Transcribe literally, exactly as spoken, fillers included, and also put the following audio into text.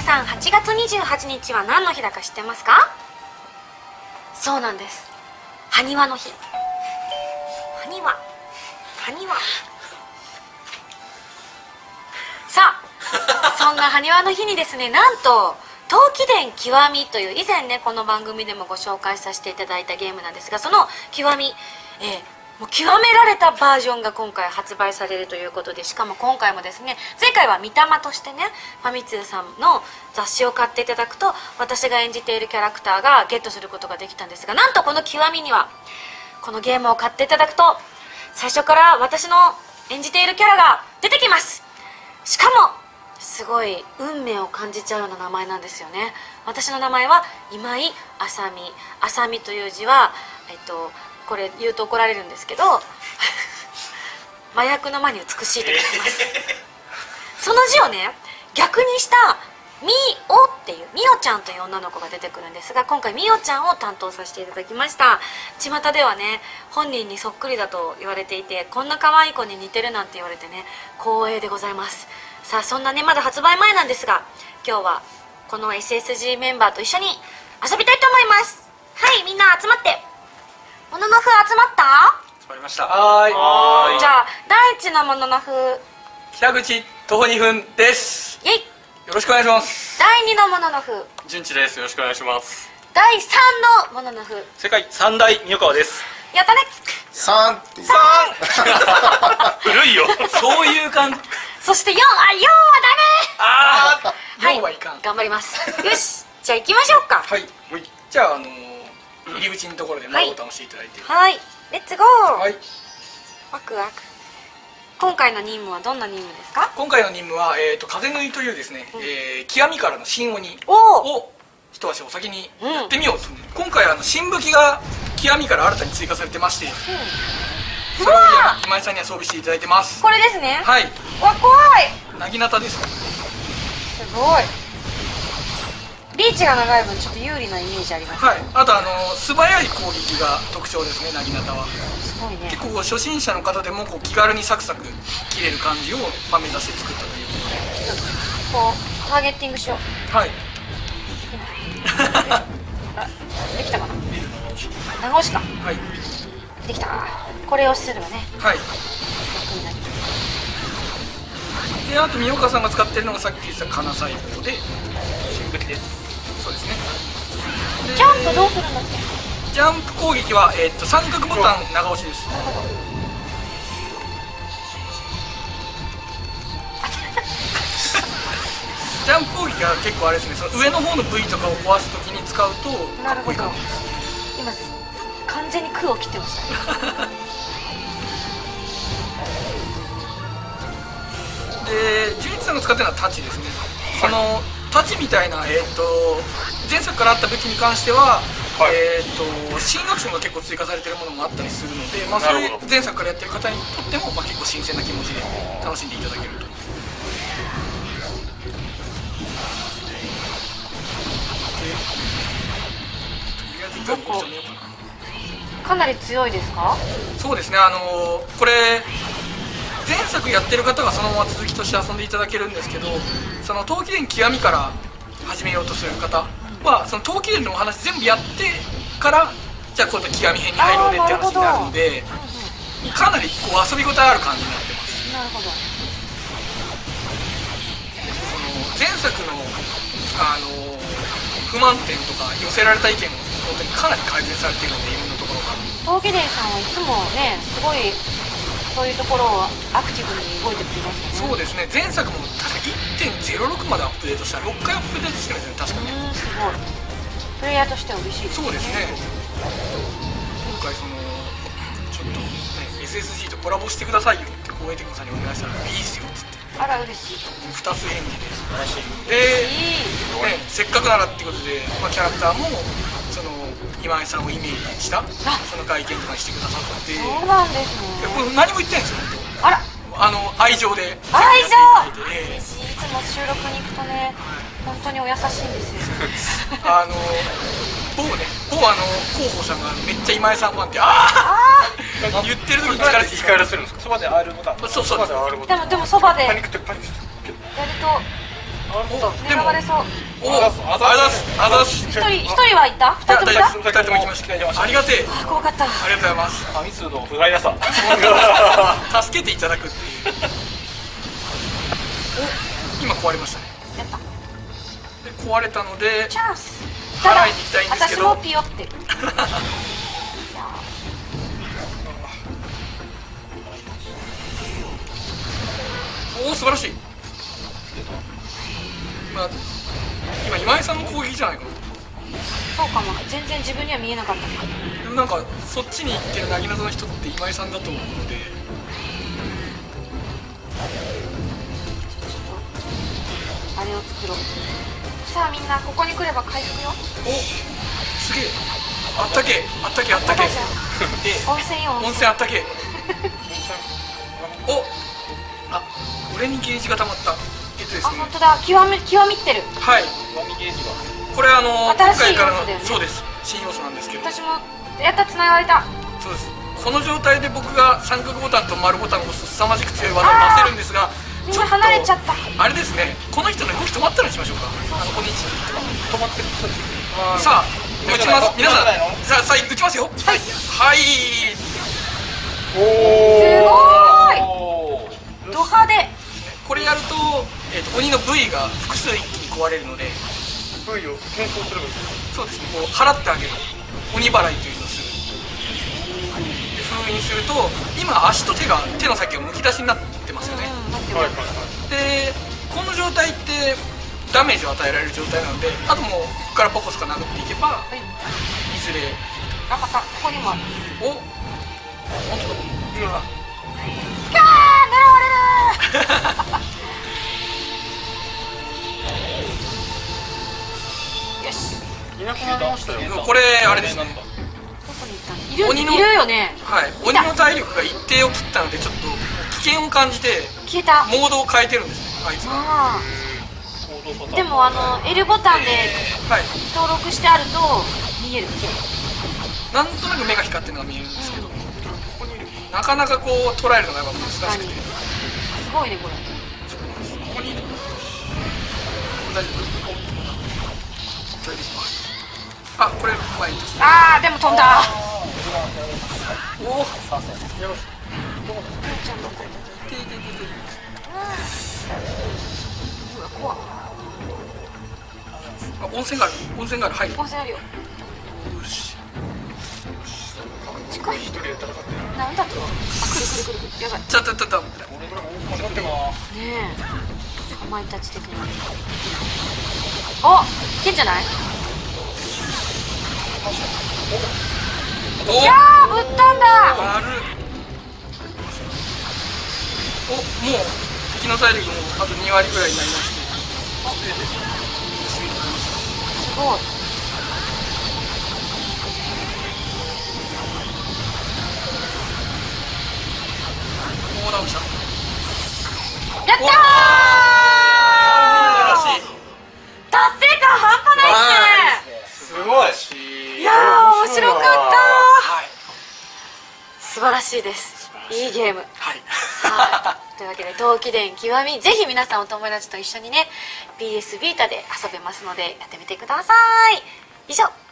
さん、はちがつにじゅうはちにちは何の日だか知ってますか？そうなんです、埴輪の日。埴輪埴輪さあ、そんな埴輪の日にですね、なんと陶器伝極みという以前ねこの番組でもご紹介させていただいたゲームなんですが、その極み、えーもう極められたバージョンが今回発売されるということで、しかも今回もですね、前回は御霊としてねファミ通さんの雑誌を買っていただくと私が演じているキャラクターがゲットすることができたんですが、なんとこの極みにはこのゲームを買っていただくと最初から私の演じているキャラが出てきます。しかもすごい運命を感じちゃうような名前なんですよね。私の名前は今井あさみ。あさみという字はえっとこれ言うと怒られるんですけど麻薬の間に美しいと言います、その字をね逆にしたみおっていうみおちゃんという女の子が出てくるんですが、今回みおちゃんを担当させていただきました。巷ではね本人にそっくりだと言われていて、こんな可愛い子に似てるなんて言われてね光栄でございます。さあそんなねまだ発売前なんですが、今日はこの エスエスジー メンバーと一緒に遊びたいと思います。はい、みんな集まって。もののふ集まった？ 集まりました。はーい。 じゃあ第一のもののふ、 北口徒歩にふんです。 イエイ。 よろしくお願いします。 第二のもののふ、 順次です。よろしくお願いします。 第三のもののふ、 世界三大三川です。 やったね。 三さん古いよ。 そういう感じ。 そしてよん、あ、よんはダメ。 ああ、よんはいかん。 頑張ります。よし、じゃあ行きましょうか。 はい。じゃああのー入り口のところで魔王を倒していただいて。 はい、レッツゴー。 はい。 ワクワク。今回の任務はどんな任務ですか？ 今回の任務は、えー、と風縫いというですね、うん、えー、極みからの新鬼を一足お先にやってみようと、うん、今回あの新武器が極みから新たに追加されてまして、うん、それを今井さんには装備していただいてます。 これですね。 はい。 わ、怖い。 なぎなたです。 すごい。リーチが長い分ちょっと有利なイメージありますね。 はい。あとあの素早い攻撃が特徴ですね、なぎなたは。 すごいね。 結構初心者の方でもこう気軽にサクサク切れる感じを、まあ、目指して作ったということで、こうターゲッティングしよう。 はい。 あ、できたかな。長押しか。 はい。 できた。これをすればね。 はい。で、あと三岡さんが使ってるのがさっき言った金細胞で新武器です。そうですね。 ジャンプどうするんだっけ？ ジャンプ攻撃は、えー、っと三角ボタン長押しです。ジャンプ攻撃は結構あれですね、その上の方の部位とかを壊すときに使うとかっこいい感じです。 今完全に空を切ってました、ね、 で、純一さんが使ってるのは太刀ですね。その太刀みたいな、えー、と前作からあった武器に関しては、はい、えー、と新アクションが結構追加されてるものもあったりするので、まあ、それ前作からやってる方にとっても、まあ、結構新鮮な気持ちで楽しんでいただけると。 かなり強いですか？ そうですね、あのー、これ前作やってる方がそのまま続きとして遊んでいただけるんですけど、その陶器伝極みから始めようとする方はその陶器伝のお話全部やってからじゃあ今度極み編に入ろうねって話になるので、かなりこう遊び応えある感じになってます。 なるほど。 その前作の、あのー、不満点とか寄せられた意見も本当にかなり改善されているので、いろんなところが。 陶器伝さんはいつもねすごいそういうところをアクティブに動いてくれますよね。 そうですね、前作も確か いってんゼロろく までアップデートしたらろっかいアップデートしてるんですよね、確かね。 すごい。プレイヤーとしては嬉しいですね。 そうですね。今回そのちょっと、ね、エスエスジー とコラボしてくださいよって光栄テクノさんにお願いしたらいいっすよっつって。 あら嬉しい。 ふたつ返事でで、ね、せっかくならってことで、まあ、キャラクターもその今井さんをイメージしたその外見とかにしてくださって。 そうなんですね。 これ何も言ってないんですよ。 あら、 あの愛情で愛情、 えー、 いつも収録に行くとね本当にお優しいんですよ。 あの某ね某あの広報さんがめっちゃ今井さんファンってああ言ってる時に疲れて光らせるんですか？そばで アール ボタン。 そうそう。 でもでもそばでやるとっと狙われそう。 おお、あざざすあざす。 一人一人はいた？二人ともいた？ 二人とも行きました。ありがてえ。 あ、怖かった。 ありがとうございます。 ファミ通の不甲斐なさ。 助けていただくっていう。お、今壊れましたね。 やった。 で壊れたのでチャンス。ただ払いに行きたいんですけど。 私もピヨってる。 おお、素晴らしい。今今今井さんの攻撃じゃないかな。 そうかも。全然自分には見えなかった。 でもなんかそっちに行ってるなぎなぞの人って今井さんだと思うので、 あれを作ろう。さあみんなここに来れば回復よ。 お、すげえ。あったけあったけあったけ。 温泉よ。 温泉あったけ。お、あ、俺にゲージが溜まった。えっとですあ、 ね。 本当だ。極め極みってる。 はい。これあの今新しい回からの要素だよねそうです新要素なんですけど。 私もやった、繋がれた。 そうです。この状態で僕が三角ボタンと丸ボタンを押すと凄まじく強い技を出せるんですが、 みんな離れちゃった。 あれですね、この人の動き止まったらにしましょうか。あのお兄ちゃん止まってる。さあ打ちます。皆さんさあさあ打ちますよ。はいはい。 すごーい。ド派手。 これやると、えー、と鬼の部位が複数一気に壊れるので、 部位を転送する。 そうですね、こう払ってあげる鬼払いというのをする。で封印すると今足と手が手の先がむき出しになってますよね。でこの状態ってダメージを与えられる状態なので、あともうここからポコスカ殴っていけば、はい、いずれあ、またここにもある。 お、本当だ。うわ、 キャー、狙われるよし、 いなくなりましたよ。 これあれですね、 どこに行ったの？いる、 鬼のいるよね。 はい、鬼の体力が一定を切ったのでちょっと危険を感じて消えた。 モードを変えてるんですね、あいつが。 ああ、でもあの L ボタンではい、 登録してあると見える。 なんとなく目が光ってるのが見えるんですけど、なかなかこう捉えるのがやっぱ難しくて。 すごいねこれ。 ここにいる。大丈夫。大丈夫。あ、これ前に。 ああ、でも飛んだ。 おお。 うわ、怖っ。 あ、温泉がある。温泉がある。入る。 温泉あるよ。 よし。 近い。なんだと。あ、くるくるくるくる。やばい。 ちょっとちょっと。 ねえ。かまいたち的な。お、いけんじゃない？ お、 いやー、ぶっ飛んだ。 悪い。お、もう敵の体力もあとに割ぐらいになりまして。 すごい。 もう直した。 やったー。達成感半端ないっすね。 すごい。 いやー、面白かったー。 はい。 素晴らしいです。いいゲーム。 はい。 はい。というわけで闘気伝極み、ぜひ皆さんお友達と一緒にね ピーエス ビータで遊べますのでやってみてください。以上。